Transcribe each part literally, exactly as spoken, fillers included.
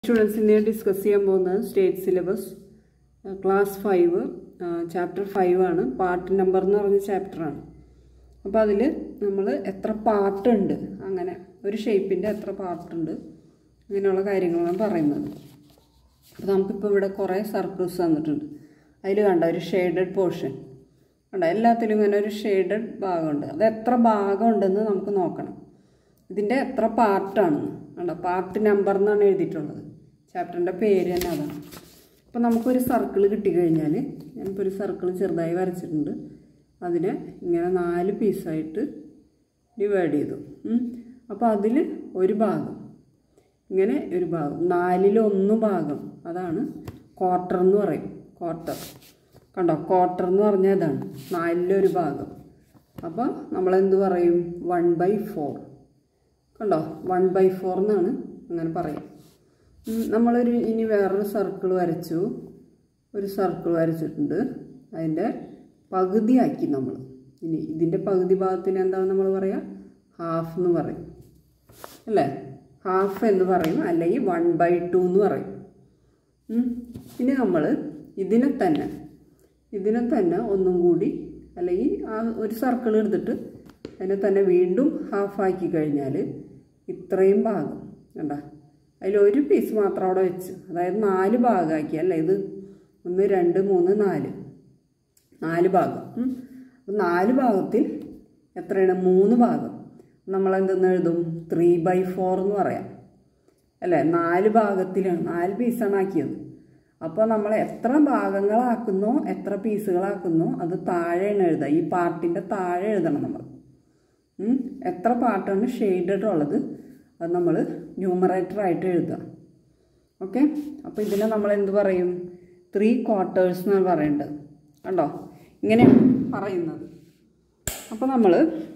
Students in discuss state syllabus class five uh, chapter five ആണ് part number എന്ന് പറഞ്ഞ chapter ആണ്. അപ്പോൾ അതിൽ നമ്മൾ എത്ര പാർട്ട് ഉണ്ട് അങ്ങനെ ഒരു ഷേപ്പിന്റെ എത്ര പാർട്ട് ഉണ്ട് അങ്ങനെയുള്ള കാര്യങ്ങളാണ് പറയുന്നത്. അപ്പോൾ നമുക്ക് ഇപ്പോൾ ഇവിടെ കുറേ സർക്കിൾസ് തന്നിട്ടുണ്ട്. അതിൽ കണ്ട ഒരു ഷേഡഡ് പോർഷൻ ഉണ്ട്. എല്ലാത്തിലും ഇങ്ങനെ ഒരു ഷേഡഡ് ഭാഗമുണ്ട്. അത് എത്ര ഭാഗം ഉണ്ടെന്ന് നമുക്ക് നോക്കണം. ഇതിന്റെ എത്ര പാർട്ട് ആണെന്ന് കണ്ടോ, പാർട്ട് നമ്പർ എന്നാണ് എഴുതിയിട്ടുള്ളത്. ചാപ്റ്ററിന്റെ പേര് തന്നെ അതാണ്. അപ്പോൾ നമുക്കൊരു സർക്കിൾ കിട്ടിക്കഴിഞ്ഞാൽ ഞാനിപ്പോൾ ഒരു സർക്കിൾ ചെറുതായി വരച്ചിട്ടുണ്ട്. അതിനെ ഇങ്ങനെ നാല് പീസായിട്ട് ഡിവൈഡ് ചെയ്തു. അപ്പോൾ അതിൽ ഒരു ഭാഗം ഇങ്ങനെ ഒരു ഭാഗം നാലിലൊന്ന് ഭാഗം അതാണ് ക്വാർട്ടർ എന്ന് പറയും. ക്വാർട്ടർ കണ്ടോ, ക്വാർട്ടർ എന്ന് പറഞ്ഞാൽ ഇതാണ് നാലിലൊരു ഭാഗം. അപ്പോൾ നമ്മളെന്ത് പറയും? വൺ ബൈ ഫോർ കണ്ടോ, വൺ ബൈ ഫോർ എന്നാണ് അങ്ങനെ പറയും. നമ്മളൊരു ഇനി വേറൊരു സർക്കിൾ വരച്ചു. ഒരു സർക്കിൾ വരച്ചിട്ടുണ്ട്. അതിൻ്റെ പകുതിയാക്കി നമ്മൾ. ഇനി ഇതിൻ്റെ പകുതി ഭാഗത്തിന് എന്താണ് നമ്മൾ പറയുക? ഹാഫ് എന്ന് പറയും അല്ലേ? ഹാഫ് എന്ന് പറയും, അല്ലെങ്കിൽ വൺ ബൈ ടു എന്ന് പറയും. ഇനി നമ്മൾ ഇതിനെ തന്നെ ഇതിനെ തന്നെ ഒന്നും കൂടി, അല്ലെങ്കിൽ ആ ഒരു സർക്കിൾ എടുത്തിട്ട് അതിനെ തന്നെ വീണ്ടും ഹാഫാക്കി കഴിഞ്ഞാൽ ഇത്രയും ഭാഗം കണ്ട, അതിലൊരു പീസ് മാത്രം അവിടെ വെച്ച്, അതായത് നാല് ഭാഗമാക്കി അല്ലേ ഇത്. ഒന്ന് രണ്ട് മൂന്ന് നാല് നാല് ഭാഗം. അപ്പം നാല് ഭാഗത്തിൽ എത്രയാണ്? മൂന്ന് ഭാഗം. നമ്മളെന്തെന്ന് എഴുതും? ത്രീ ബൈ ഫോർ എന്ന് പറയാം അല്ലേ? നാല് ഭാഗത്തിലാണ്, നാല് പീസാണ് ആക്കിയത്. അപ്പോൾ നമ്മൾ എത്ര ഭാഗങ്ങളാക്കുന്നോ എത്ര പീസുകളാക്കുന്നോ അത് താഴെയാണ് എഴുതുക. ഈ പാർട്ടിൻ്റെ താഴെ എഴുതണം നമ്മൾ. എത്ര പാർട്ടാണ് ഷെയ്ഡഡ് ഉള്ളത് അത് നമ്മൾ ന്യൂമറേറ്ററായിട്ട് എഴുതുക. ഓക്കെ. അപ്പോൾ ഇതിനെ നമ്മൾ എന്ത് പറയും? ത്രീ ക്വാർട്ടേഴ്സ് എന്നാണ് പറയേണ്ടത്. കണ്ടോ, ഇങ്ങനെയാണ് പറയുന്നത്. അപ്പോൾ നമ്മൾ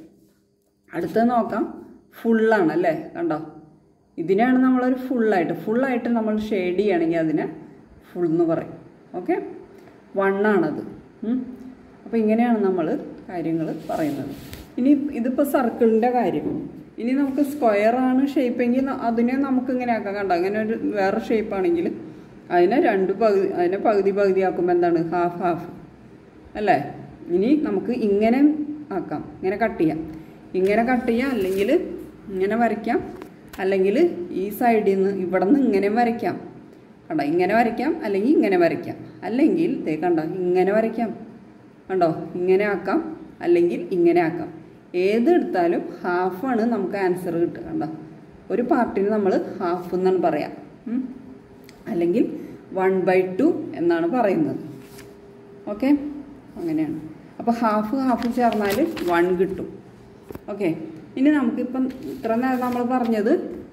അടുത്തത് നോക്കാം. ഫുള്ളാണ് അല്ലേ? കണ്ടോ, ഇതിനാണ് നമ്മളൊരു ഫുള്ളായിട്ട് ഫുള്ളായിട്ട് നമ്മൾ ഷെയ്ഡ് ചെയ്യുകയാണെങ്കിൽ അതിനെ ഫുൾ എന്ന് പറയും. ഓക്കെ, വണ്ണാണത്. അപ്പോൾ ഇങ്ങനെയാണ് നമ്മൾ കാര്യങ്ങൾ പറയുന്നത്. ഇനി ഇതിപ്പോൾ സർക്കിളിൻ്റെ കാര്യം. ഇനി നമുക്ക് സ്ക്വയറാണ് ഷേപ്പെങ്കിൽ അതിനെ നമുക്ക് ഇങ്ങനെ ആക്കാം. കണ്ടോ, അങ്ങനെ ഒരു വേറെ ഷേപ്പാണെങ്കിൽ അതിനെ രണ്ട് പകുതി അതിനെ പകുതി പകുതി ആക്കുമ്പോൾ എന്താണ്? ഹാഫ് ഹാഫ് അല്ലേ? ഇനി നമുക്ക് ഇങ്ങനെ ആക്കാം, ഇങ്ങനെ കട്ട് ചെയ്യാം. ഇങ്ങനെ കട്ട് ചെയ്യാം, അല്ലെങ്കിൽ ഇങ്ങനെ വരയ്ക്കാം, അല്ലെങ്കിൽ ഈ സൈഡിൽ നിന്ന് ഇവിടെ നിന്ന് ഇങ്ങനെ വരയ്ക്കാം. കണ്ടോ, ഇങ്ങനെ വരയ്ക്കാം, അല്ലെങ്കിൽ ഇങ്ങനെ വരയ്ക്കാം, അല്ലെങ്കിൽ ദേ കണ്ടോ ഇങ്ങനെ വരയ്ക്കാം. കണ്ടോ, ഇങ്ങനെ ആക്കാം, അല്ലെങ്കിൽ ഇങ്ങനെ ആക്കാം. ഏതെടുത്താലും ഹാഫാണ് നമുക്ക് ആൻസർ കിട്ടുക. കണ്ടോ, ഒരു പാർട്ടിന് നമ്മൾ ഹാഫ് എന്നാണ് പറയാം, അല്ലെങ്കിൽ വൺ ബൈ ടു എന്നാണ് പറയുന്നത്. ഓക്കെ, അങ്ങനെയാണ്. അപ്പോൾ ഹാഫ് ഹാഫ് ചേർന്നാൽ വൺ കിട്ടും. ഓക്കെ. ഇനി നമുക്കിപ്പം ഇത്ര നേരം നമ്മൾ പറഞ്ഞത്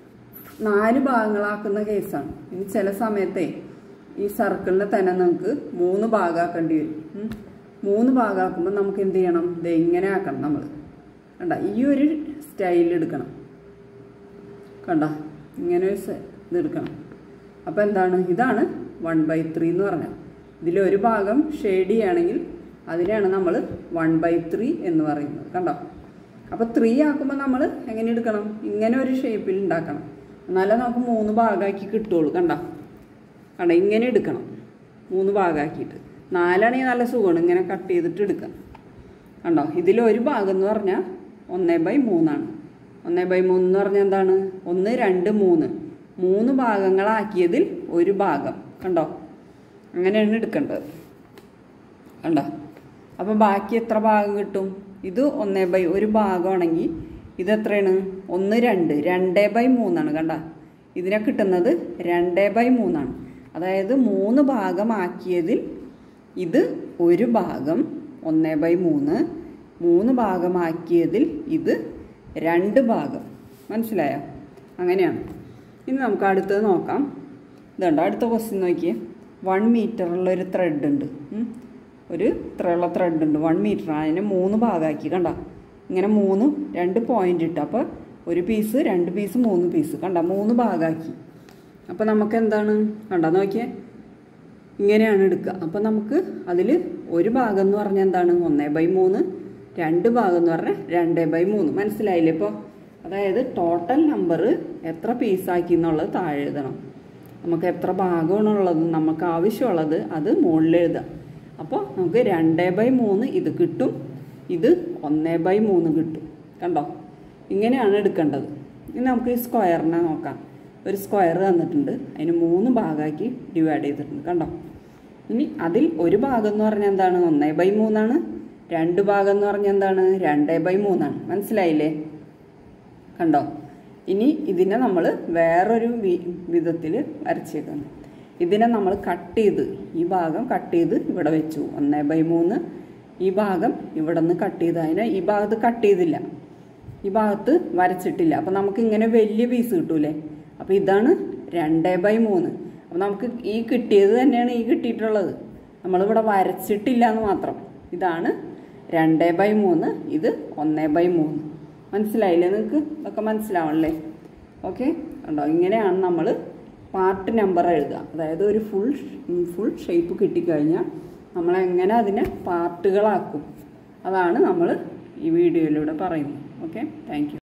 നാല് ഭാഗങ്ങളാക്കുന്ന കേസാണ്. ഇനി ചില സമയത്തെ ഈ സർക്കിളിനെ തന്നെ നമുക്ക് മൂന്ന് ഭാഗമാക്കേണ്ടി വരും. മൂന്ന് ഭാഗമാക്കുമ്പോൾ നമുക്ക് എന്ത് ചെയ്യണം? ഇത് ഇങ്ങനെ ആക്കണം നമ്മൾ. കണ്ട, ഈ ഒരു സ്റ്റൈൽ എടുക്കണം. കണ്ട, ഇങ്ങനെ ഒരു ഇത് എടുക്കണം. അപ്പോൾ എന്താണ്? ഇതാണ് വൺ ബൈ ത്രീ എന്ന് പറഞ്ഞാൽ. ഇതിലൊരു ഭാഗം ഷെയ്ഡ് ചെയ്യുകയാണെങ്കിൽ അതിനെയാണ് നമ്മൾ വൺ ബൈ ത്രീ എന്ന് പറയുന്നത്. കണ്ടോ, അപ്പോൾ ത്രീ ആക്കുമ്പോൾ നമ്മൾ എങ്ങനെ എടുക്കണം? ഇങ്ങനെ ഒരു ഷേപ്പിൽ ഉണ്ടാക്കണം, എന്നാലേ നമുക്ക് മൂന്ന് ഭാഗമാക്കി കിട്ടുള്ളൂ. കണ്ട കണ്ട ഇങ്ങനെ എടുക്കണം, മൂന്ന് ഭാഗമാക്കിയിട്ട്. നാലാണെങ്കിൽ നല്ല സുഖമാണ്, ഇങ്ങനെ കട്ട് ചെയ്തിട്ട് എടുക്കാം. കണ്ടോ, ഇതിലൊരു ഭാഗം എന്ന് പറഞ്ഞാൽ ഒന്ന് ബൈ മൂന്നാണ്. ഒന്ന് ബൈ മൂന്ന് എന്ന് പറഞ്ഞാൽ എന്താണ്? ഒന്ന് രണ്ട് മൂന്ന് മൂന്ന് ഭാഗങ്ങളാക്കിയതിൽ ഒരു ഭാഗം. കണ്ടോ, അങ്ങനെയാണ് എടുക്കേണ്ടത്. കണ്ടോ, അപ്പോൾ ബാക്കി എത്ര ഭാഗം കിട്ടും? ഇത് ഒന്ന് ബൈ ഒരു ഭാഗമാണെങ്കിൽ ഇതെത്രയാണ്? ഒന്ന് രണ്ട് രണ്ട് ബൈ മൂന്നാണ്. കണ്ട, ഇതിനെ കിട്ടുന്നത് രണ്ട് ബൈ മൂന്നാണ്. അതായത് മൂന്ന് ഭാഗമാക്കിയതിൽ ഇത് ഒരു ഭാഗം ഒന്ന് ബൈ മൂന്ന്, മൂന്ന് ഭാഗമാക്കിയതിൽ ഇത് രണ്ട് ഭാഗം. മനസ്സിലായോ? അങ്ങനെയാണ്. ഇനി നമുക്ക് അടുത്തത് നോക്കാം. ഇതുണ്ട്, അടുത്ത ക്വസ്റ്റ്യൻ നോക്കിയേ. വൺ മീറ്ററുള്ളൊരു ത്രെഡ് ഉണ്ട്. ഒരു ഇത്രയുള്ള ത്രെഡ് ഉണ്ട്, വൺ മീറ്റർ. അതിനെ മൂന്ന് ഭാഗമാക്കി. കണ്ട, ഇങ്ങനെ മൂന്ന് രണ്ട് പോയിന്റ് ഇട്ട്, അപ്പോൾ ഒരു പീസ് രണ്ട് പീസ് മൂന്ന് പീസ്. കണ്ട, മൂന്ന് ഭാഗമാക്കി. അപ്പോൾ നമുക്ക് എന്താണ്? കണ്ട, നോക്കിയേ, ഇങ്ങനെയാണ് എടുക്കുക. അപ്പോൾ നമുക്ക് അതിൽ ഒരു ഭാഗം എന്ന് പറഞ്ഞാൽ എന്താണ്? ഒന്ന് ബൈ മൂന്ന്. രണ്ട് ഭാഗം എന്ന് പറഞ്ഞാൽ രണ്ട് ബൈ മൂന്ന്. മനസ്സിലായില്ലേ? ഇപ്പോൾ അതായത് ടോട്ടൽ നമ്പർ എത്ര പീസാക്കി എന്നുള്ളത് താഴെ എഴുതണം. നമുക്ക് എത്ര ഭാഗമാണുള്ളത് നമുക്ക് ആവശ്യമുള്ളത് അത് മുകളിൽ എഴുതാം. അപ്പോൾ നമുക്ക് രണ്ട് ബൈ മൂന്ന് ഇത് കിട്ടും, ഇത് ഒന്ന് ബൈ മൂന്ന് കിട്ടും. കണ്ടോ, ഇങ്ങനെയാണ് എടുക്കേണ്ടത്. ഇനി നമുക്ക് ഈ സ്ക്വയറിനെ നോക്കാം. ഒരു സ്ക്വയർ തന്നിട്ടുണ്ട്, അതിന് മൂന്ന് ഭാഗമാക്കി ഡിവൈഡ് ചെയ്തിട്ടുണ്ട്. കണ്ടോ, ഇനി അതിൽ ഒരു ഭാഗം എന്ന് പറഞ്ഞാൽ എന്താണ്? ഒന്ന് ബൈ മൂന്നാണ്. രണ്ട് ഭാഗം എന്ന് പറഞ്ഞാൽ എന്താണ്? രണ്ട് ബൈ മൂന്നാണ്. മനസ്സിലായില്ലേ? കണ്ടോ, ഇനി ഇതിനെ നമ്മൾ വേറൊരു വിധത്തിൽ വരച്ചേക്കുന്നു. ഇതിനെ നമ്മൾ കട്ട് ചെയ്ത്, ഈ ഭാഗം കട്ട് ചെയ്ത് ഇവിടെ വെച്ചു, ഒന്ന് ബൈ മൂന്ന്. ഈ ഭാഗം ഇവിടെ നിന്ന് കട്ട് ചെയ്ത്, അതിനെ ഈ ഭാഗത്ത് കട്ട് ചെയ്തില്ല, ഈ ഭാഗത്ത് വരച്ചിട്ടില്ല. അപ്പം നമുക്ക് ഇങ്ങനെ വലിയ പീസ് കിട്ടൂലേ? അപ്പോൾ ഇതാണ് രണ്ട് ബൈ മൂന്ന്. അപ്പം നമുക്ക് ഈ കിട്ടിയത് തന്നെയാണ് ഈ കിട്ടിയിട്ടുള്ളത്, നമ്മളിവിടെ വരച്ചിട്ടില്ല എന്ന് മാത്രം. ഇതാണ് രണ്ട് ബൈ മൂന്ന്, ഇത് ഒന്ന് ബൈ മൂന്ന്. മനസ്സിലായില്ലേ നിങ്ങൾക്ക്? ഇതൊക്കെ മനസ്സിലാവണല്ലേ? ഓക്കെ, കണ്ടോ, ഇങ്ങനെയാണ് നമ്മൾ പാർട്ട് നമ്പർ എഴുതുക. അതായത് ഒരു ഫുൾ ഫുൾ ഷേപ്പ് കിട്ടിക്കഴിഞ്ഞാൽ നമ്മളെങ്ങനെ അതിനെ പാർട്ടുകളാക്കും, അതാണ് നമ്മൾ ഈ വീഡിയോയിലൂടെ പറയുന്നത്. Okay, thank U.